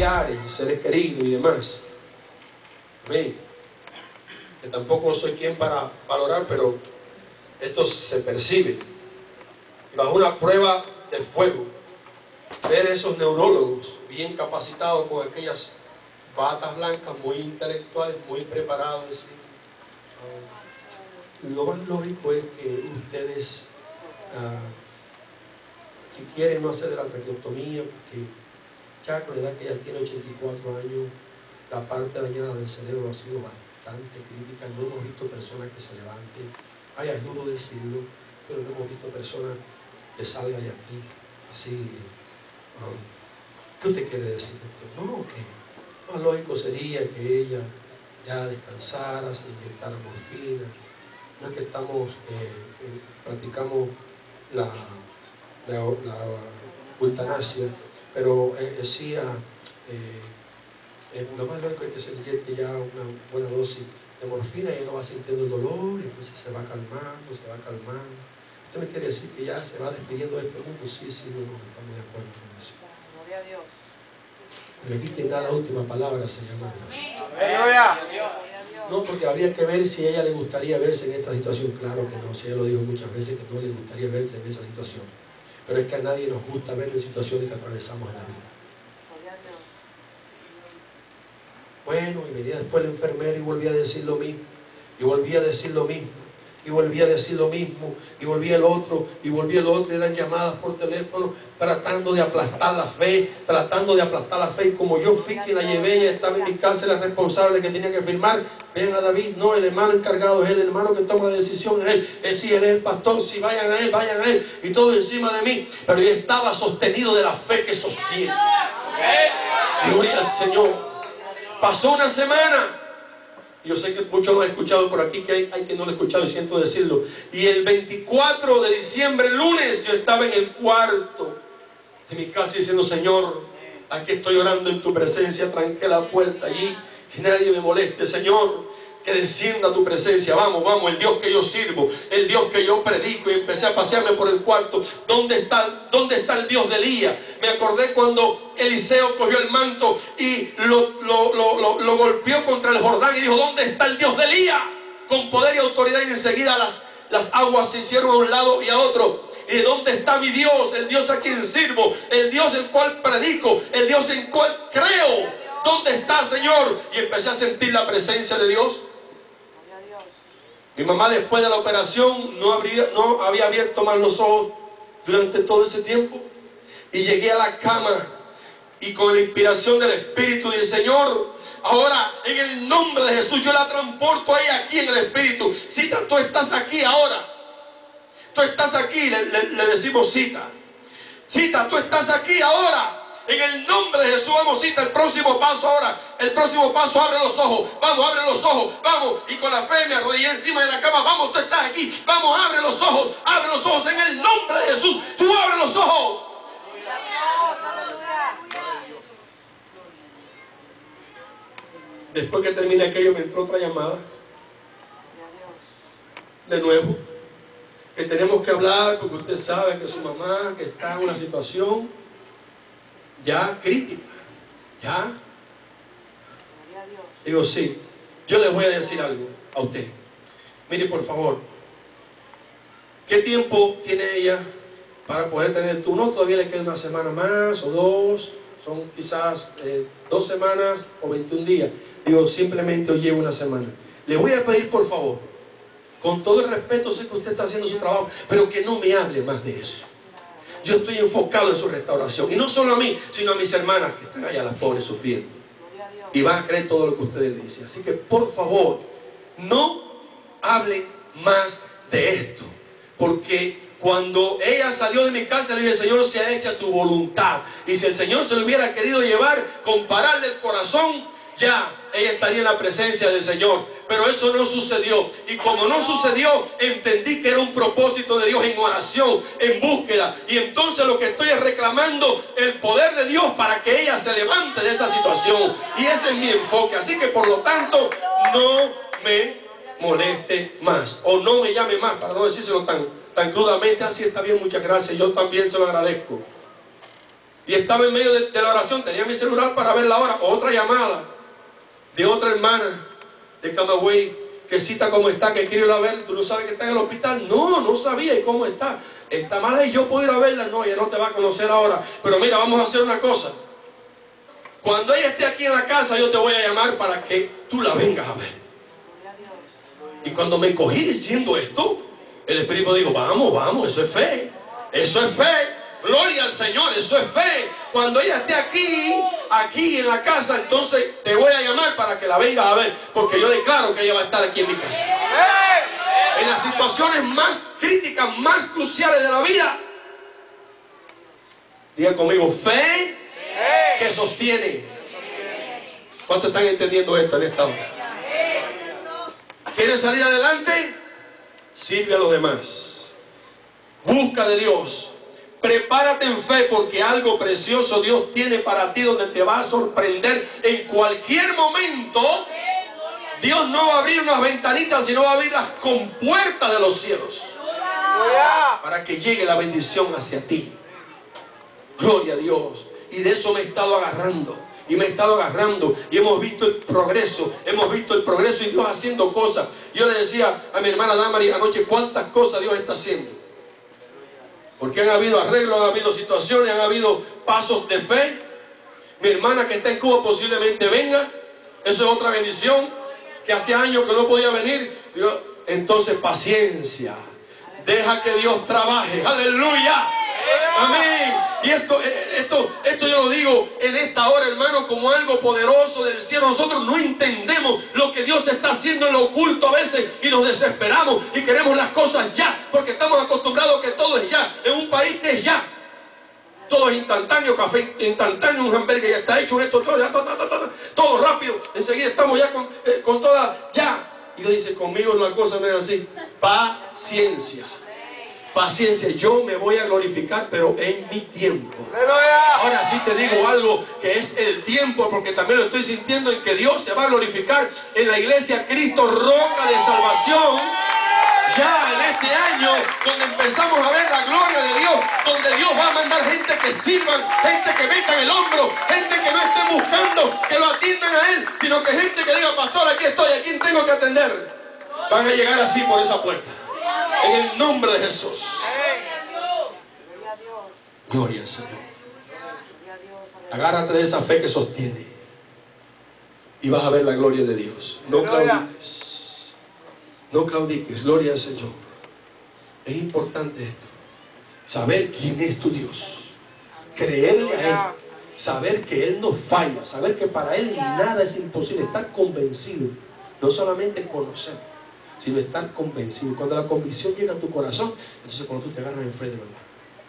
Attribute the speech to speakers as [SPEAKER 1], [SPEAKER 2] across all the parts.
[SPEAKER 1] familiares, seres queridos y demás. Amén. Que tampoco soy quien para valorar, pero esto se percibe. Y bajo una prueba de fuego, ver esos neurólogos bien capacitados con aquellas batas blancas, muy intelectuales, muy preparados, decir, lo más lógico es que ustedes, si quieren no hacer de la traqueotomía, porque ya con la edad que ella tiene, 84 años, la parte dañada del cerebro ha sido bastante crítica. No hemos visto personas que se levanten, ay, es duro decirlo, pero no hemos visto personas que salgan de aquí así. ¿Qué usted quiere decir, doctor? No, que más lógico sería que ella ya descansara, se inyectara morfina. No es que estamos, practicamos la eutanasia, pero sí, lo más lógico es que se inyecte ya una buena dosis de morfina y ella no va sintiendo el dolor, y entonces se va calmando, se va calmando. ¿Usted me quiere decir que ya se va despidiendo de este mundo? Sí, no, estamos de acuerdo con eso.
[SPEAKER 2] Gloria a Dios.
[SPEAKER 1] Pero aquí quien da la última palabra se llama Dios.
[SPEAKER 2] Aleluya.
[SPEAKER 1] No, porque habría que ver si a ella le gustaría verse en esta situación. Claro que no, si ella lo dijo muchas veces que no le gustaría verse en esa situación. Pero es que a nadie nos gusta ver en situaciones que atravesamos en la vida. Bueno, y venía después el enfermero y volvía a decir lo mismo, y volvía a decir lo mismo, y volvía a decir lo mismo, y volvía el otro, y volvía el otro, y eran llamadas por teléfono tratando de aplastar la fe, y como yo fui quien la llevé, ella estaba en mi casa, era responsable que tenía que firmar. Ven a David, no, el hermano encargado es él, el hermano que toma la decisión es él, sí, él es el pastor, si vayan a él, y todo encima de mí, pero yo estaba sostenido de la fe que sostiene. Gloria al Señor. Pasó una semana. Yo sé que muchos lo han escuchado por aquí, que hay que no lo he escuchado y siento decirlo. Y el 24 de diciembre, lunes, yo estaba en el cuarto de mi casa diciendo, Señor, aquí estoy orando en tu presencia, tranqué la puerta allí, que nadie me moleste, Señor, que descienda tu presencia. Vamos, el Dios que yo sirvo, el Dios que yo predico. Y empecé a pasearme por el cuarto. ¿Dónde está el Dios de Elías? Me acordé cuando Eliseo cogió el manto y lo golpeó contra el Jordán y dijo, ¿dónde está el Dios de Elías? Con poder y autoridad, y enseguida las aguas se hicieron a un lado y a otro. ¿Y dónde está mi Dios? El Dios a quien sirvo, el Dios el cual predico, el Dios en cual creo. ¿Dónde está, Señor? Y empecé a sentir la presencia de Dios. Mi mamá, después de la operación, no había abierto más los ojos durante todo ese tiempo. Y llegué a la cama y con la inspiración del Espíritu dije, Señor, ahora en el nombre de Jesús yo la transporto a ella aquí en el Espíritu. Cita, tú estás aquí ahora. Tú estás aquí, le decimos Cita. Cita, tú estás aquí ahora. En el nombre de Jesús, vamos, Cita, el próximo paso ahora. El próximo paso, abre los ojos. Vamos, abre los ojos. Vamos, y con la fe me arrodillé encima de la cama. Vamos, tú estás aquí. Vamos, abre los ojos. Abre los ojos en el nombre de Jesús. Tú abre los ojos. Después que terminé aquello, me entró otra llamada. De nuevo. Que tenemos que hablar porque usted sabe que su mamá que está en una situación ya crítica. ¿Ya? Digo, sí. Yo les voy a decir algo a usted. Mire, por favor. ¿Qué tiempo tiene ella para poder tener el turno? Todavía le queda una semana más o dos. Son quizás 2 semanas o 21 días. Digo, simplemente hoy llevo una semana. Le voy a pedir, por favor, con todo el respeto, sé que usted está haciendo su trabajo, pero que no me hable más de eso. Yo estoy enfocado en su restauración. Y no solo a mí, sino a mis hermanas que están allá, las pobres, sufriendo. Y van a creer todo lo que ustedes le dicen. Así que, por favor, no hable más de esto. Porque cuando ella salió de mi casa, le dije, Señor, sea hecha tu voluntad. Y si el Señor se lo hubiera querido llevar, compararle el corazón, ya ella estaría en la presencia del Señor. Pero eso no sucedió. Y como no sucedió, entendí que era un propósito de Dios en oración, en búsqueda. Y entonces lo que estoy es reclamando el poder de Dios para que ella se levante de esa situación. Y ese es mi enfoque. Así que por lo tanto, no me moleste más. O no me llame más, para no decírselo tan crudamente. Así está bien, muchas gracias. Yo también se lo agradezco. Y estaba en medio de la oración, tenía mi celular para ver la hora. Otra llamada de otra hermana de Camagüey, que cita cómo está, que quiere ir a ver. ¿Tú no sabes que está en el hospital? No, no sabía. ¿Y cómo está? Está mala y yo puedo ir a verla. No, ella no te va a conocer ahora. Pero mira, vamos a hacer una cosa. Cuando ella esté aquí en la casa, yo te voy a llamar para que tú la vengas a ver. Y cuando me cogí diciendo esto, el Espíritu dijo, vamos, vamos, eso es fe. Eso es fe. Gloria al Señor, eso es fe. Cuando ella esté aquí en la casa, entonces te voy a llamar para que la vengas a ver, porque yo declaro que ella va a estar aquí en mi casa. En las situaciones más críticas, más cruciales de la vida. Diga conmigo, fe que sostiene. ¿Cuántos están entendiendo esto en esta hora? ¿Quieres salir adelante? Sirve a los demás. Busca de Dios. Prepárate en fe, porque algo precioso Dios tiene para ti, donde te va a sorprender en cualquier momento. Dios no va a abrir unas ventanitas, sino va a abrir las compuertas de los cielos para que llegue la bendición hacia ti. Gloria a Dios. Y de eso me he estado agarrando. Y me he estado agarrando. Y hemos visto el progreso. Hemos visto el progreso y Dios haciendo cosas. Yo le decía a mi hermana Damari anoche cuántas cosas Dios está haciendo. Porque han habido arreglos, han habido situaciones, han habido pasos de fe. Mi hermana que está en Cuba posiblemente venga. Eso es otra bendición. Que hace años que no podía venir. Entonces paciencia. Deja que Dios trabaje. Aleluya. Amén. Y esto yo lo digo en esta hora, hermano, como algo poderoso del cielo. Nosotros no entendemos lo que Dios está haciendo en lo oculto a veces y nos desesperamos y queremos las cosas ya, porque estamos acostumbrados a que todo es ya. En un país que es ya. Todo es instantáneo, café instantáneo, un hamburgues ya está hecho, esto, todo, ya, todo rápido. Enseguida estamos ya con toda, ya. Y le dice, conmigo la cosa no es así. Paciencia. Paciencia, yo me voy a glorificar, pero en mi tiempo. Ahora sí te digo algo, que es el tiempo, porque también lo estoy sintiendo en que Dios se va a glorificar en la iglesia Cristo, roca de salvación. Ya en este año, donde empezamos a ver la gloria de Dios, donde Dios va a mandar gente que sirvan, gente que metan el hombro, gente que no esté buscando que lo atiendan a Él, sino que gente que diga, pastor, aquí estoy, ¿a quién tengo que atender? Van a llegar así por esa puerta. En el nombre de Jesús. Gloria al Señor. Agárrate de esa fe que sostiene y vas a ver la gloria de Dios. No claudiques. No claudiques. Gloria al Señor. Es importante esto. Saber quién es tu Dios. Creerle a Él. Saber que Él no falla. Saber que para Él nada es imposible. Estar convencido. No solamente conocer, sino estar convencido. Cuando la convicción llega a tu corazón, entonces cuando tú te agarras en fe de verdad.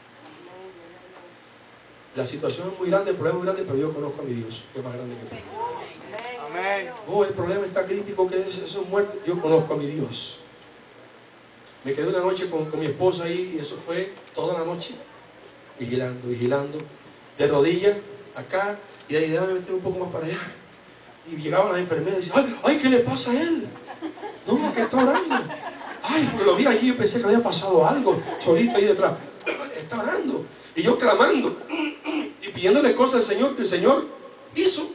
[SPEAKER 1] La situación es muy grande, el problema es muy grande, pero yo conozco a mi Dios, que es más grande que tú. Amén. Oh, el problema está crítico, que eso es muerte. Yo conozco a mi Dios. Me quedé una noche con mi esposa ahí, y eso fue toda la noche, vigilando, de rodillas, acá, y de ahí me metí un poco más para allá. Y llegaban las enfermeras y decían, ¡ay, ¿qué le pasa a él! No, que está orando. Ay, porque lo vi allí y pensé que le había pasado algo, solito ahí detrás. Está orando. Y yo clamando y pidiéndole cosas al Señor que el Señor hizo.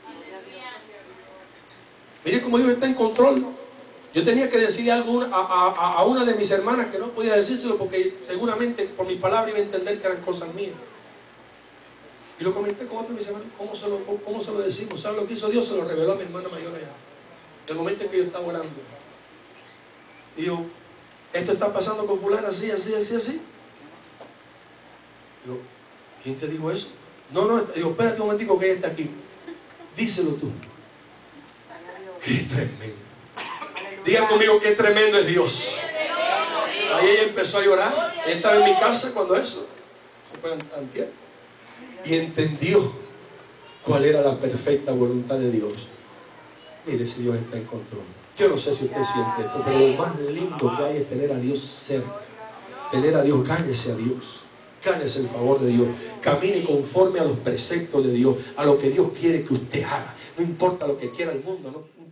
[SPEAKER 1] Mire cómo Dios está en control. Yo tenía que decirle algo a una de mis hermanas que no podía decírselo porque seguramente por mi palabra iba a entender que eran cosas mías. Y lo comenté con otro de mis hermanos. ¿Cómo se lo decimos? ¿Sabe lo que hizo Dios? Se lo reveló a mi hermana mayor allá. En el momento en que yo estaba orando. Y digo, esto está pasando con fulana así. Digo, ¿quién te dijo eso? No, digo, espérate un momentico que ella está aquí. Díselo tú. Qué tremendo. Diga conmigo, qué tremendo es Dios. Ahí ella empezó a llorar. Ella estaba en mi casa cuando eso fue antier. Y entendió cuál era la perfecta voluntad de Dios. Mire, si Dios está en control. Yo no sé si usted siente esto, pero lo más lindo que hay es tener a Dios cerca. Tener a Dios, gánese a Dios. Gánese el favor de Dios. Camine conforme a los preceptos de Dios, a lo que Dios quiere que usted haga. No importa lo que quiera el mundo, no